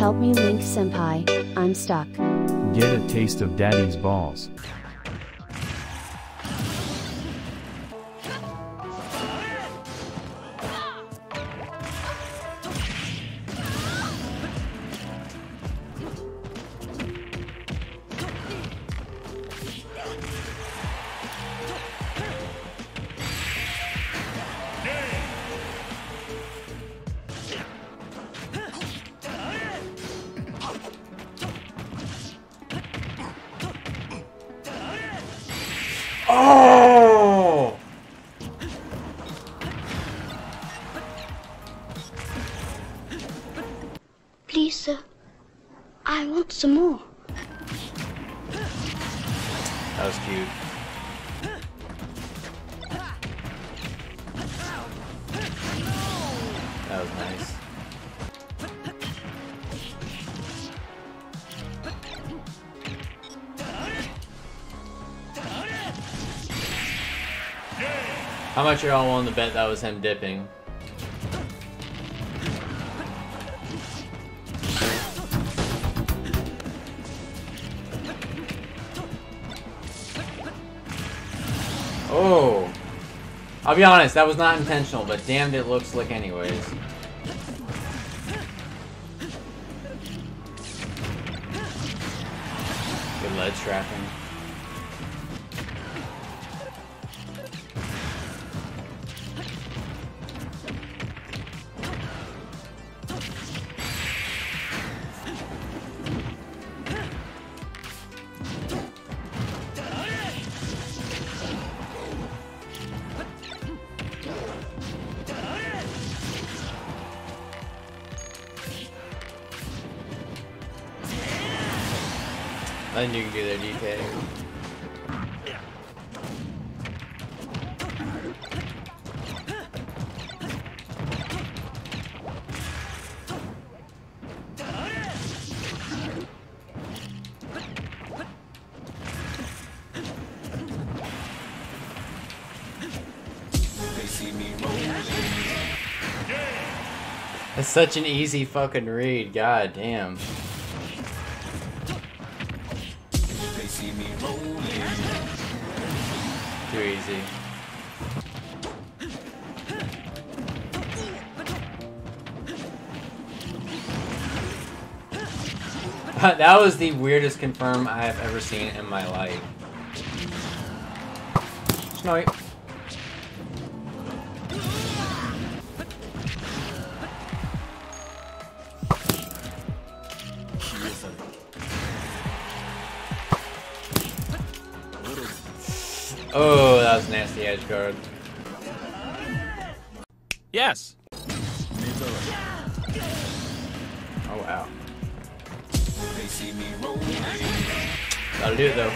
Help me, Link Senpai. I'm stuck. Get a taste of daddy's balls. Oh! Please, sir. I want some more. That was cute. That was nice. How much are y'all willing to bet that was him dipping? Oh! I'll be honest, that was not intentional, but damned it looks slick anyways. Good ledge trapping. Nothing you can do there, DK. That's such an easy fucking read, god damn. Too easy. That was the weirdest confirm I have ever seen in my life. Snowy. Oh, that was a nasty edge guard. Yes. Oh wow. That'll do it though.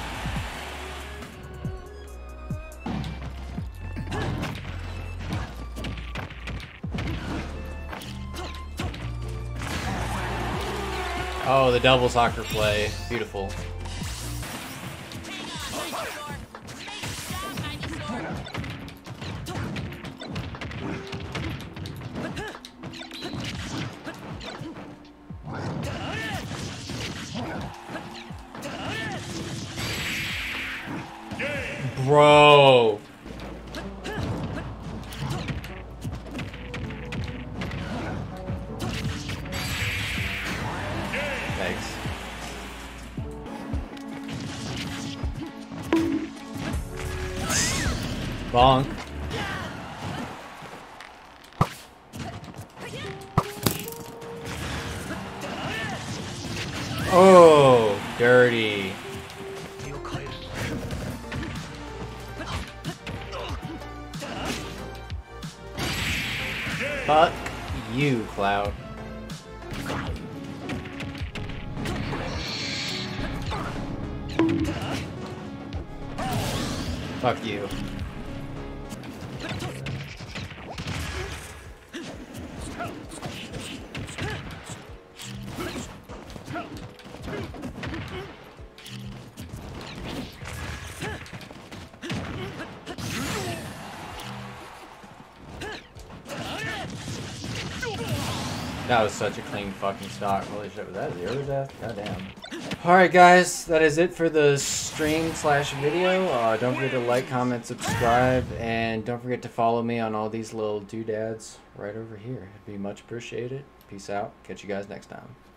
Oh, the double soccer play. Beautiful. Bro. Thanks. Bonk. Oh, dirty. Fuck you, Cloud. Fuck you. That was such a clean fucking stock. Holy shit, was that 0 death? Goddamn. Alright guys, that is it for the stream/video. Don't forget to like, comment, subscribe, and don't forget to follow me on all these little doodads right over here. It'd be much appreciated. Peace out. Catch you guys next time.